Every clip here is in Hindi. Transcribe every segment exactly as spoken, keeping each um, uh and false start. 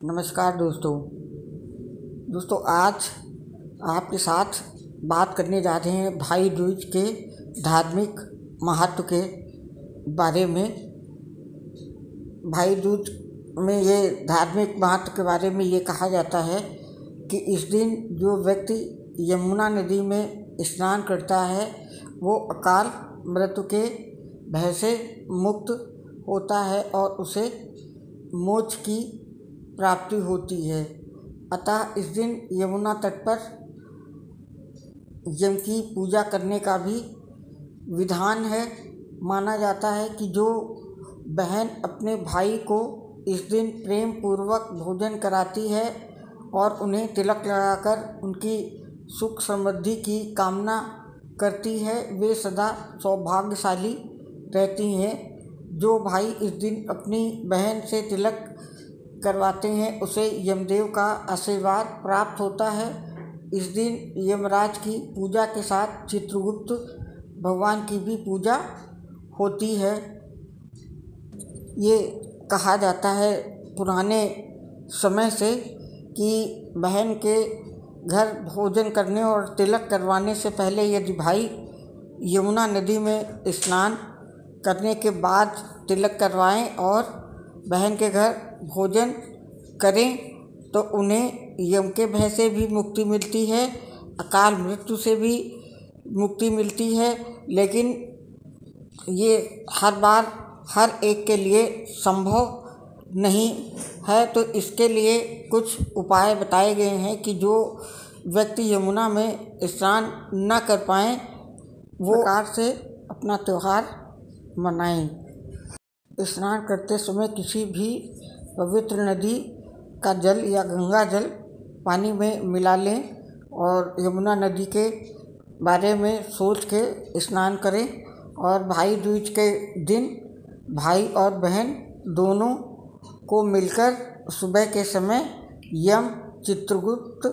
नमस्कार दोस्तों दोस्तों आज आपके साथ बात करने जा रहे हैं भाई दूज के धार्मिक महत्व के बारे में। भाई दूज में ये धार्मिक महत्व के बारे में ये कहा जाता है कि इस दिन जो व्यक्ति यमुना नदी में स्नान करता है वो अकाल मृत्यु के भय से मुक्त होता है और उसे मोक्ष की प्राप्ति होती है। अतः इस दिन यमुना तट पर यम की पूजा करने का भी विधान है। माना जाता है कि जो बहन अपने भाई को इस दिन प्रेम पूर्वक भोजन कराती है और उन्हें तिलक लगाकर उनकी सुख समृद्धि की कामना करती है वे सदा सौभाग्यशाली रहती हैं। जो भाई इस दिन अपनी बहन से तिलक करवाते हैं उसे यमदेव का आशीर्वाद प्राप्त होता है। इस दिन यमराज की पूजा के साथ चित्रगुप्त भगवान की भी पूजा होती है। ये कहा जाता है पुराने समय से कि बहन के घर भोजन करने और तिलक करवाने से पहले यदि भाई यमुना नदी में स्नान करने के बाद तिलक करवाएं और बहन के घर भोजन करें तो उन्हें यम के भय से भी मुक्ति मिलती है, अकाल मृत्यु से भी मुक्ति मिलती है। लेकिन ये हर बार हर एक के लिए संभव नहीं है, तो इसके लिए कुछ उपाय बताए गए हैं कि जो व्यक्ति यमुना में स्नान न कर पाएँ वो प्रकार से अपना त्यौहार मनाएं। स्नान करते समय किसी भी पवित्र नदी का जल या गंगा जल पानी में मिला लें और यमुना नदी के बारे में सोच के स्नान करें। और भाई दूज के दिन भाई और बहन दोनों को मिलकर सुबह के समय यम चित्रगुप्त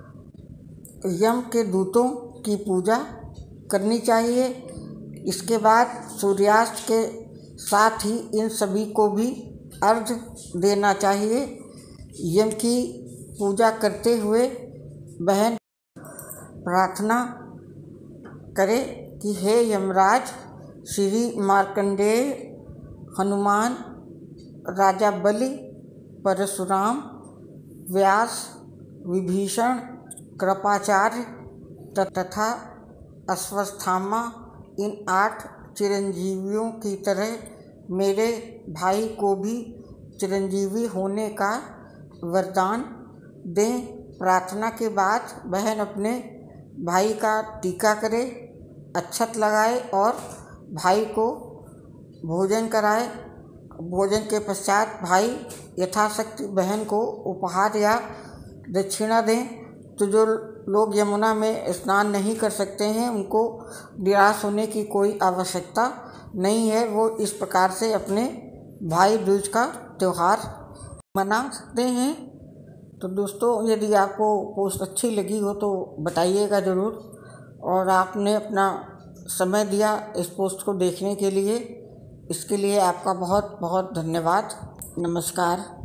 यम के दूतों की पूजा करनी चाहिए। इसके बाद सूर्यास्त के साथ ही इन सभी को भी अर्घ्य देना चाहिए। यम की पूजा करते हुए बहन प्रार्थना करे कि हे यमराज, श्री मार्कंडेय, हनुमान, राजा बलि, परशुराम, व्यास, विभीषण, कृपाचार्य तथा अश्वत्थामा इन आठ चिरंजीवियों की तरह मेरे भाई को भी चिरंजीवी होने का वरदान दें। प्रार्थना के बाद बहन अपने भाई का टीका करे, अक्षत लगाए और भाई को भोजन कराए। भोजन के पश्चात भाई यथाशक्ति बहन को उपहार या दक्षिणा दें। तो जो लोग यमुना में स्नान नहीं कर सकते हैं उनको निराश होने की कोई आवश्यकता नहीं है, वो इस प्रकार से अपने भाई दूज का त्यौहार मना सकते हैं। तो दोस्तों यदि आपको पोस्ट अच्छी लगी हो तो बताइएगा ज़रूर, और आपने अपना समय दिया इस पोस्ट को देखने के लिए, इसके लिए आपका बहुत बहुत धन्यवाद। नमस्कार।